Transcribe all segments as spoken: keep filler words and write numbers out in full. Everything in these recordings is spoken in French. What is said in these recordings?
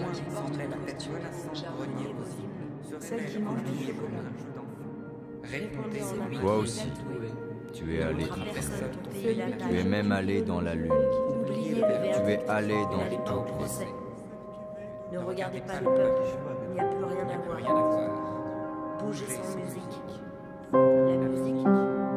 qui porte la tête menaçante, grenier vos hymnes, celle qui mange du chocolat. Répondez en lui. Toi aussi, tu es allé tout faire. Tu es même allé dans la lune. Oubliez le verbe Tu es allé et n'allez dans pas au tout. procès. Ne regardez pas le peuple, il n'y a plus rien à voir. Bougez sans musique. La musique.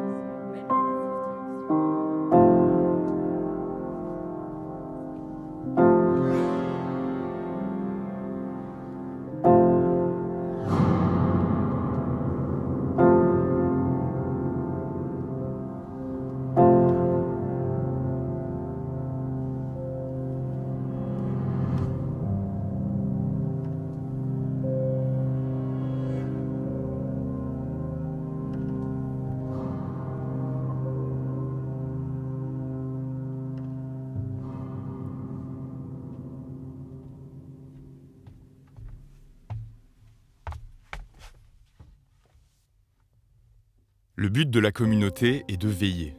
Le but de la communauté est de veiller.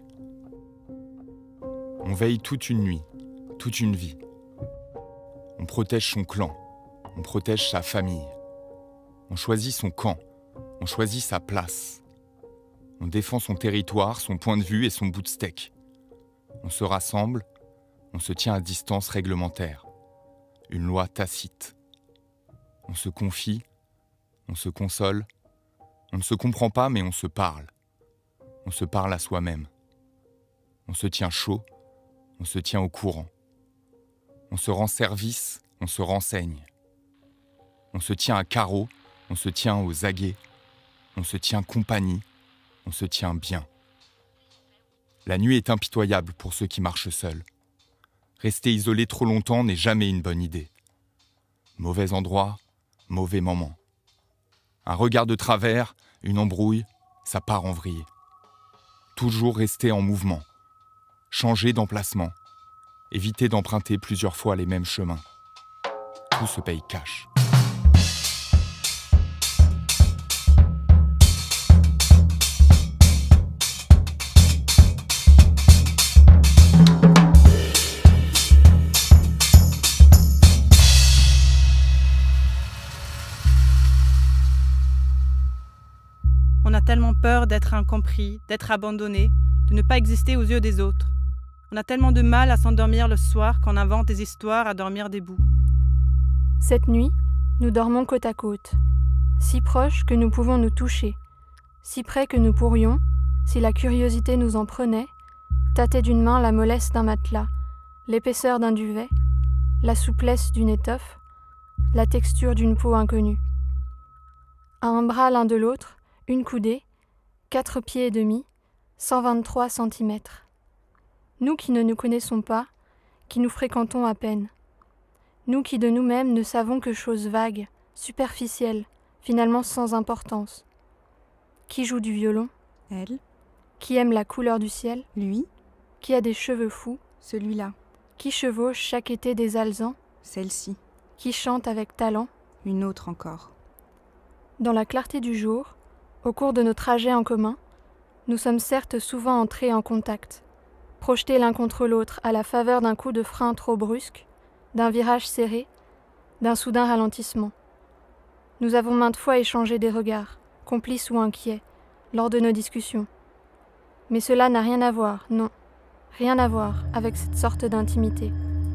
On veille toute une nuit, toute une vie. On protège son clan, on protège sa famille. On choisit son camp, on choisit sa place. On défend son territoire, son point de vue et son bout de steak. On se rassemble, on se tient à distance réglementaire. Une loi tacite. On se confie, on se console. On ne se comprend pas, mais on se parle. On se parle à soi-même. On se tient chaud, on se tient au courant. On se rend service, on se renseigne. On se tient à carreau, on se tient aux aguets. On se tient compagnie, on se tient bien. La nuit est impitoyable pour ceux qui marchent seuls. Rester isolé trop longtemps n'est jamais une bonne idée. Mauvais endroit, mauvais moment. Un regard de travers, une embrouille, ça part en vrille. Toujours rester en mouvement, changer d'emplacement, éviter d'emprunter plusieurs fois les mêmes chemins. Tout se paye cash. On a tellement peur d'être incompris, d'être abandonné, de ne pas exister aux yeux des autres. On a tellement de mal à s'endormir le soir qu'on invente des histoires à dormir debout. Cette nuit, nous dormons côte à côte, si proches que nous pouvons nous toucher, si près que nous pourrions, si la curiosité nous en prenait, tâter d'une main la mollesse d'un matelas, l'épaisseur d'un duvet, la souplesse d'une étoffe, la texture d'une peau inconnue. À un bras l'un de l'autre, une coudée, quatre pieds et demi, cent vingt-trois centimètres. Nous qui ne nous connaissons pas, qui nous fréquentons à peine. Nous qui de nous-mêmes ne savons que choses vagues, superficielles, finalement sans importance. Qui joue du violon? Elle. Qui aime la couleur du ciel? Lui. Qui a des cheveux fous? Celui-là. Qui chevauche chaque été des alezans? Celle-ci. Qui chante avec talent? Une autre encore. Dans la clarté du jour, au cours de nos trajets en commun, nous sommes certes souvent entrés en contact, projetés l'un contre l'autre à la faveur d'un coup de frein trop brusque, d'un virage serré, d'un soudain ralentissement. Nous avons maintes fois échangé des regards, complices ou inquiets, lors de nos discussions. Mais cela n'a rien à voir, non, rien à voir avec cette sorte d'intimité.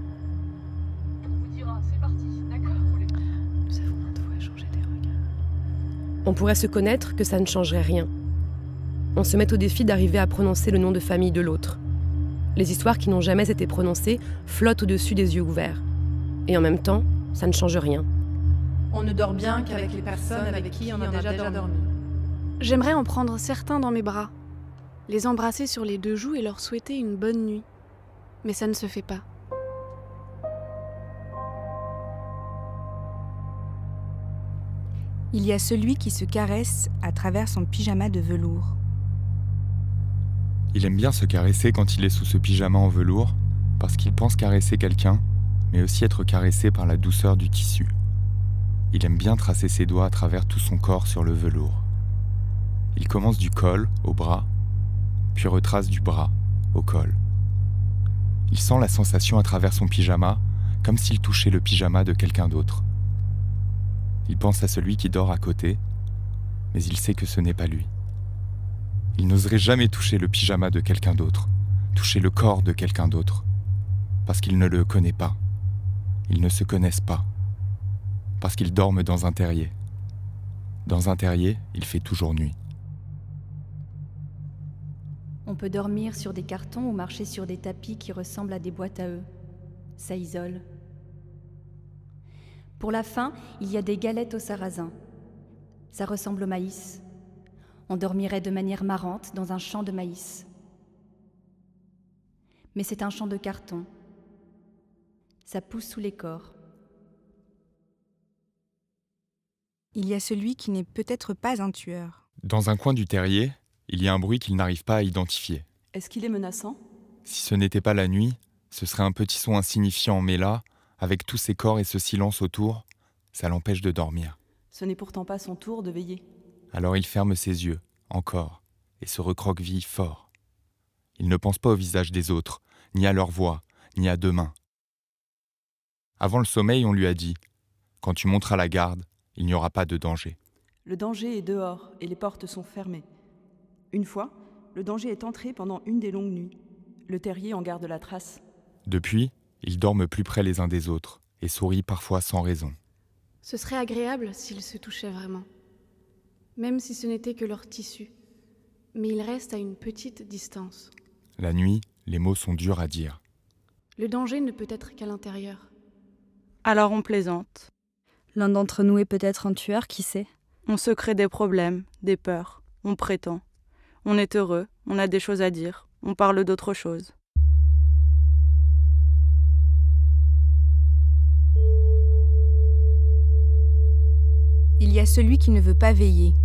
On pourrait se connaître que ça ne changerait rien. On se met au défi d'arriver à prononcer le nom de famille de l'autre. Les histoires qui n'ont jamais été prononcées flottent au-dessus des yeux ouverts. Et en même temps, ça ne change rien. On ne dort bien qu'avec les personnes avec qui on a déjà dormi. J'aimerais en prendre certains dans mes bras, les embrasser sur les deux joues et leur souhaiter une bonne nuit. Mais ça ne se fait pas. Il y a celui qui se caresse à travers son pyjama de velours. Il aime bien se caresser quand il est sous ce pyjama en velours, parce qu'il pense caresser quelqu'un, mais aussi être caressé par la douceur du tissu. Il aime bien tracer ses doigts à travers tout son corps sur le velours. Il commence du col au bras, puis retrace du bras au col. Il sent la sensation à travers son pyjama, comme s'il touchait le pyjama de quelqu'un d'autre. Il pense à celui qui dort à côté, mais il sait que ce n'est pas lui. Il n'oserait jamais toucher le pyjama de quelqu'un d'autre, toucher le corps de quelqu'un d'autre, parce qu'il ne le connaît pas. Ils ne se connaissent pas, parce qu'ils dorment dans un terrier. Dans un terrier, il fait toujours nuit. On peut dormir sur des cartons ou marcher sur des tapis qui ressemblent à des boîtes à œufs. Ça isole. Pour la faim, il y a des galettes au sarrasin. Ça ressemble au maïs. On dormirait de manière marrante dans un champ de maïs. Mais c'est un champ de carton. Ça pousse sous les corps. Il y a celui qui n'est peut-être pas un tueur. Dans un coin du terrier, il y a un bruit qu'il n'arrive pas à identifier. Est-ce qu'il est menaçant ? Si ce n'était pas la nuit, ce serait un petit son insignifiant, mais là, avec tous ces corps et ce silence autour, ça l'empêche de dormir. Ce n'est pourtant pas son tour de veiller. Alors il ferme ses yeux, encore, et se recroqueville fort. Il ne pense pas au visage des autres, ni à leur voix, ni à demain. Avant le sommeil, on lui a dit « Quand tu monteras la garde, il n'y aura pas de danger. » Le danger est dehors et les portes sont fermées. Une fois, le danger est entré pendant une des longues nuits. Le terrier en garde la trace. Depuis, ils dorment plus près les uns des autres et sourient parfois sans raison. Ce serait agréable s'ils se touchaient vraiment, même si ce n'était que leur tissu. Mais ils restent à une petite distance. La nuit, les mots sont durs à dire. Le danger ne peut être qu'à l'intérieur. Alors on plaisante. L'un d'entre nous est peut-être un tueur, qui sait ? On se crée des problèmes, des peurs, on prétend. On est heureux, on a des choses à dire, on parle d'autre chose. Il y a celui qui ne veut pas veiller.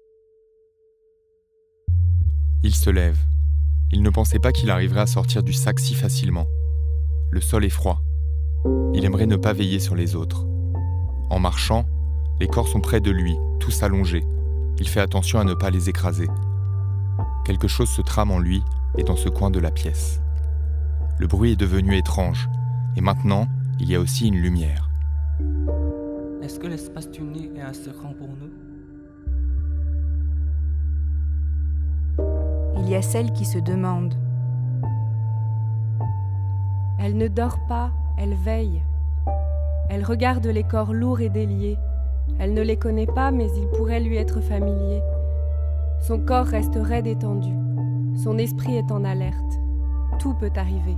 Il se lève. Il ne pensait pas qu'il arriverait à sortir du sac si facilement. Le sol est froid. Il aimerait ne pas veiller sur les autres. En marchant, les corps sont près de lui, tous allongés. Il fait attention à ne pas les écraser. Quelque chose se trame en lui et dans ce coin de la pièce. Le bruit est devenu étrange, et maintenant, il y a aussi une lumière. Est-ce que l'espace tuné est assez grand pour nous ? Il y a celle qui se demande. Elle ne dort pas, elle veille. Elle regarde les corps lourds et déliés. Elle ne les connaît pas, mais ils pourraient lui être familiers. Son corps reste raide et tendu. Son esprit est en alerte. Tout peut arriver.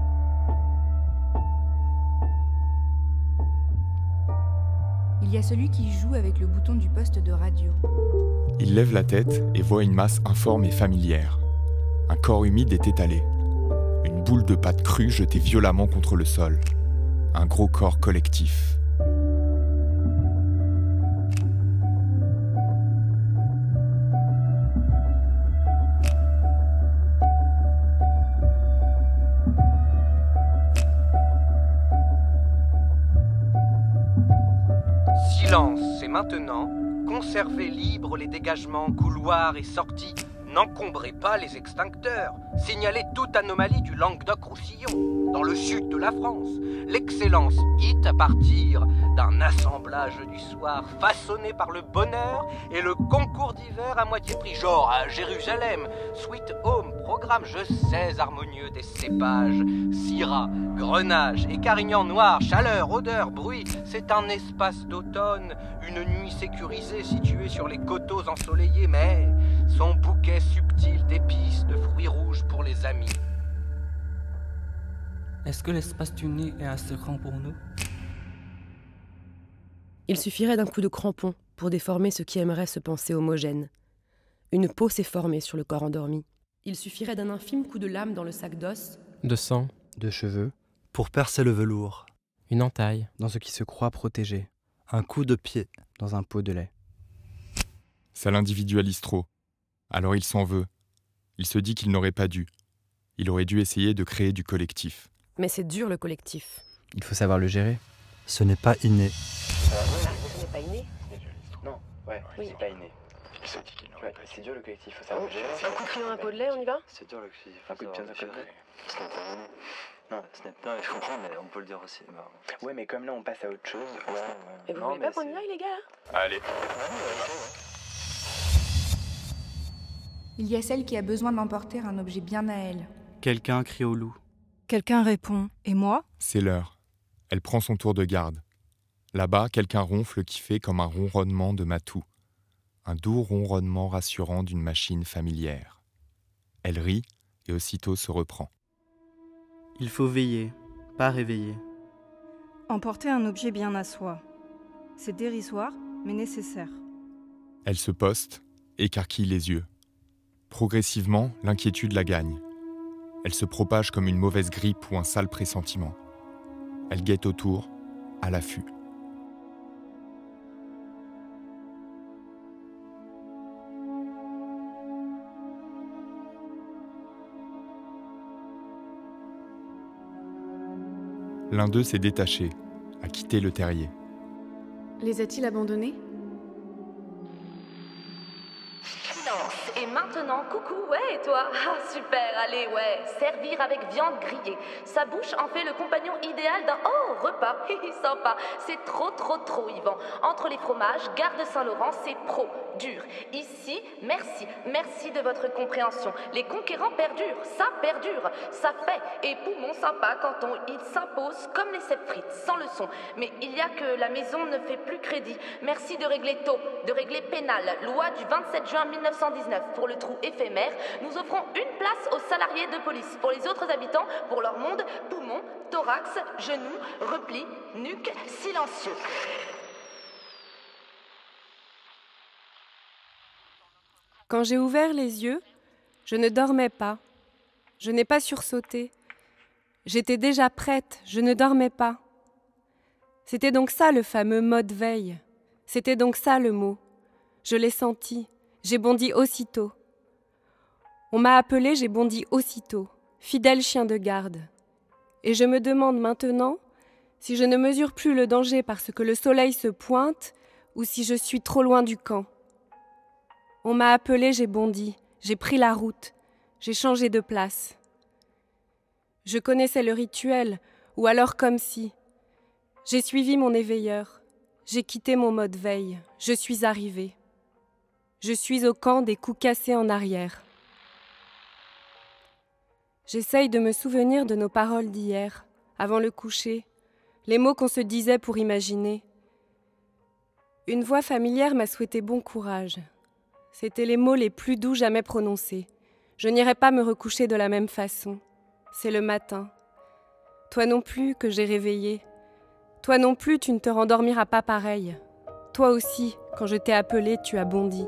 Il y a celui qui joue avec le bouton du poste de radio. Il lève la tête et voit une masse informe et familière. Un corps humide est étalé. Une boule de pâte crue jetée violemment contre le sol. Un gros corps collectif. Silence, et maintenant, conservez libres les dégagements, couloirs et sorties. N'encombrez pas les extincteurs. Signalez toute anomalie du Languedoc-Roussillon, dans le sud de la France. L'excellence hit à partir d'un assemblage du soir façonné par le bonheur et le concours d'hiver à moitié prix. Genre à Jérusalem, Sweet Home, programme je sais harmonieux des cépages. Syrah, Grenache et Carignan noir, chaleur, odeur, bruit. C'est un espace d'automne, une nuit sécurisée située sur les coteaux ensoleillés, mais son bouquet subtil d'épices, de fruits rouges pour les amis. Est-ce que l'espace tuné est assez grand pour nous ? Il suffirait d'un coup de crampon pour déformer ce qui aimerait se penser homogène. Une peau s'est formée sur le corps endormi. Il suffirait d'un infime coup de lame dans le sac d'os, de sang, de cheveux, pour percer le velours. Une entaille dans ce qui se croit protégé. Un coup de pied dans un pot de lait. Ça l'individualise trop. Alors il s'en veut. Il se dit qu'il n'aurait pas dû. Il aurait dû essayer de créer du collectif. Mais c'est dur le collectif. Il faut savoir le gérer. Ce n'est pas inné. Euh, ce n'est pas inné ? Non, ouais, oui. C'est pas inné. Ouais, c'est dur le collectif, faut savoir le gérer. Un coup de crayon, un pot de lait, on y va ? C'est dur le collectif, un coup de pied, un coup de lait. Non, ce n'est pas... Je comprends, mais on peut le dire aussi. Bah... Ouais, mais comme là, on passe à autre chose. Ouais, ouais. Et vous voulez pas qu'on y aille, les gars? Allez. Ouais, ouais, ouais. Il y a celle qui a besoin d'emporter un objet bien à elle. Quelqu'un crie au loup. Quelqu'un répond. Et moi? C'est l'heure. Elle prend son tour de garde. Là-bas, quelqu'un ronfle qui fait comme un ronronnement de matou. Un doux ronronnement rassurant d'une machine familière. Elle rit et aussitôt se reprend. Il faut veiller, pas réveiller. Emporter un objet bien à soi. C'est dérisoire, mais nécessaire. Elle se poste, écarquille les yeux. Progressivement, l'inquiétude la gagne. Elle se propage comme une mauvaise grippe ou un sale pressentiment. Elle guette autour, à l'affût. L'un d'eux s'est détaché, a quitté le terrier. Les a-t-il abandonnés? Et maintenant, coucou, ouais, et toi? Ah, super, allez, ouais, servir avec viande grillée. Sa bouche en fait le compagnon idéal d'un oh, repas, hihi, sympa. C'est trop, trop, trop, Yvan. Entre les fromages, Gare de Saint-Laurent, c'est pro, dur. Ici, merci, merci de votre compréhension. Les conquérants perdurent, ça perdure, ça fait. Et poumon sympa quand on il s'impose comme les cèpes frites, sans leçon. Mais il y a que la maison ne fait plus crédit. Merci de régler tôt, de régler pénal. Loi du vingt-sept juin mille neuf cent dix-neuf. Pour le trou éphémère, nous offrons une place aux salariés de police. Pour les autres habitants, pour leur monde, poumon, thorax, genoux, repli, nuque, silencieux. Quand j'ai ouvert les yeux, je ne dormais pas. Je n'ai pas sursauté. J'étais déjà prête, je ne dormais pas. C'était donc ça le fameux mode veille. C'était donc ça le mot. Je l'ai senti. J'ai bondi aussitôt. On m'a appelé, j'ai bondi aussitôt, fidèle chien de garde. Et je me demande maintenant si je ne mesure plus le danger parce que le soleil se pointe ou si je suis trop loin du camp. On m'a appelé, j'ai bondi, j'ai pris la route, j'ai changé de place. Je connaissais le rituel, ou alors comme si. J'ai suivi mon éveilleur, j'ai quitté mon mode veille, je suis arrivée. Je suis au camp des coups cassés en arrière. J'essaye de me souvenir de nos paroles d'hier, avant le coucher, les mots qu'on se disait pour imaginer. Une voix familière m'a souhaité bon courage. C'étaient les mots les plus doux jamais prononcés. Je n'irai pas me recoucher de la même façon. C'est le matin. Toi non plus que j'ai réveillé. Toi non plus tu ne te rendormiras pas pareil. Toi aussi, quand je t'ai appelé, tu as bondi.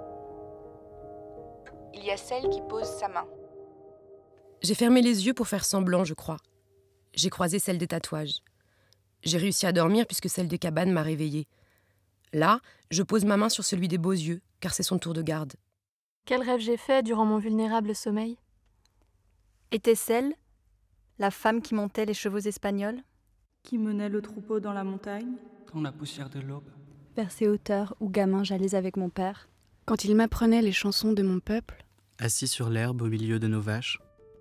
Il y a celle qui pose sa main. J'ai fermé les yeux pour faire semblant, je crois. J'ai croisé celle des tatouages. J'ai réussi à dormir puisque celle des cabanes m'a réveillée. Là, je pose ma main sur celui des beaux yeux, car c'est son tour de garde. Quel rêve j'ai fait durant mon vulnérable sommeil? Était celle, la femme qui montait les chevaux espagnols? Qui menait le troupeau dans la montagne? Dans la poussière de l'aube. Vers ces hauteurs où gamin j'allais avec mon père. Quand il m'apprenait les chansons de mon peuple. Assis sur l'herbe au milieu de nos vaches.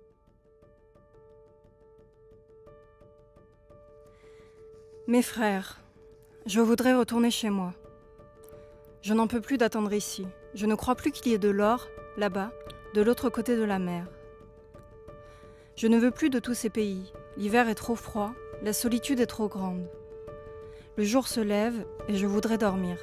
Mes frères, je voudrais retourner chez moi. Je n'en peux plus d'attendre ici. Je ne crois plus qu'il y ait de l'or, là-bas, de l'autre côté de la mer. Je ne veux plus de tous ces pays. L'hiver est trop froid, la solitude est trop grande. Le jour se lève et je voudrais dormir.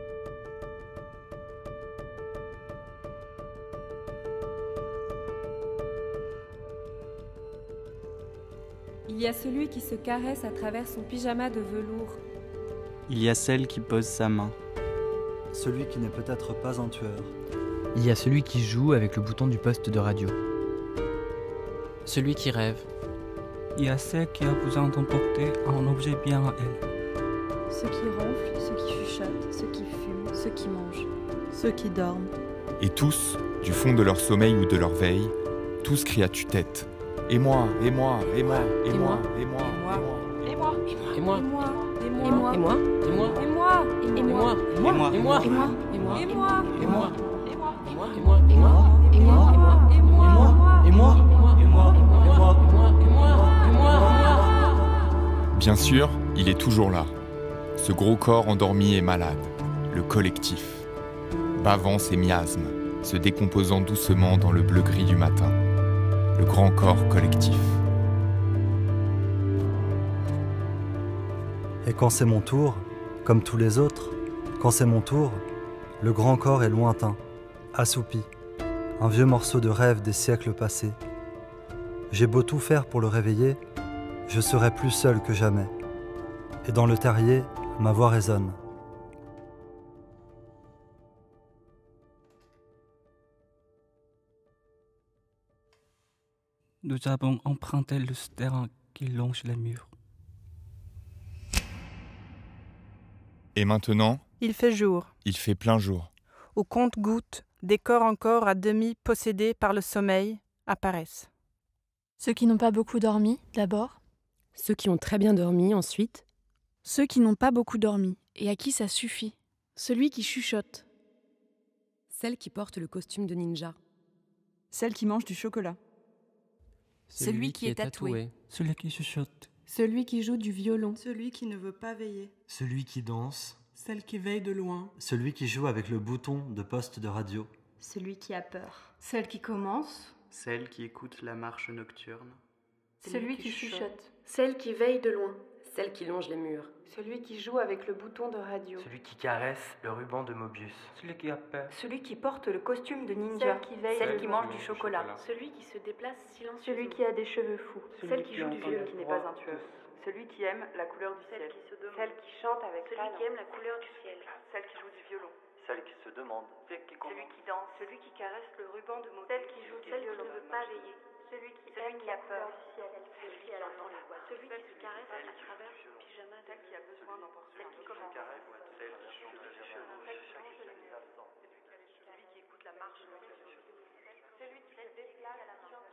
Il y a celui qui se caresse à travers son pyjama de velours. Il y a celle qui pose sa main. Celui qui n'est peut-être pas un tueur. Il y a celui qui joue avec le bouton du poste de radio. Celui qui rêve. Il y a celle qui a besoin d'emporter un objet bien à elle. Ceux qui ronflent, ceux qui chuchotent, ceux qui fument, ceux qui mangent. Ceux qui dorment. Et tous, du fond de leur sommeil ou de leur veille, tous crient à tue-tête. Et moi, et moi, et moi, et moi, et moi, et moi, et moi, et moi, et moi, et moi, et moi, et moi, et moi, et moi, et moi, et moi, et moi, et moi, et moi, et et moi, moi, et moi, et moi, et moi, et moi, et moi, et moi, et moi, et moi, et moi, et moi, et moi, et moi, et moi, et moi, et moi, Bien sûr, il est toujours là. Ce gros corps endormi et malade, le collectif. Bavant ses miasmes, se décomposant doucement dans le bleu-gris du matin. Le grand corps collectif. Et quand c'est mon tour, comme tous les autres, quand c'est mon tour, le grand corps est lointain, assoupi, un vieux morceau de rêve des siècles passés. J'ai beau tout faire pour le réveiller, je serai plus seul que jamais. Et dans le terrier, ma voix résonne. Nous avons emprunté le terrain qui longe les murs. Et maintenant, il fait jour. Il fait plein jour. Au compte-gouttes, des corps encore à demi possédés par le sommeil apparaissent. Ceux qui n'ont pas beaucoup dormi, d'abord. Ceux qui ont très bien dormi, ensuite. Ceux qui n'ont pas beaucoup dormi, et à qui ça suffit. Celui qui chuchote. Celle qui porte le costume de ninja. Celle qui mange du chocolat. Celui, Celui qui est tatoué. tatoué. Celui qui chuchote. Celui qui joue du violon. Celui qui ne veut pas veiller. Celui qui danse. Celle qui veille de loin. Celui qui joue avec le bouton de poste de radio. Celui qui a peur. Celle qui commence. Celle qui écoute la marche nocturne. Celui qui chuchote. Celle qui veille de loin. Celle qui longe les murs. Celui qui joue avec le bouton de radio. Celui qui caresse le ruban de Mobius. Celui qui a peur. Celui qui porte le costume de ninja. Celle qui veille. Celle qui mange du chocolat. chocolat. Celui qui se déplace silencieusement. Celui qui a des cheveux fous. Celui Celle qui, qui joue du violon. Qui n'est pas un tueur. Celui qui aime la couleur du Celle ciel. Qui se demande. Celle qui chante avec Celui talent. qui aime la couleur du ciel. Celle qui joue du violon. Celle qui se demande. Celle qui Celui qui danse. Celui qui caresse le ruban de Mobius. Celle qui joue du Celle violon. qui ne veut pas veiller. Celui qui, Celui aime qui la a peur du ciel. Celui qui entend la voix. Celui qui se caresse à travers son pyjama. Celle qui a besoin d'emporter Celle qui commence. Celle qui chante le violon. Celle qui change les Celui qui écoute la marche. Celui qui se déplace à la main.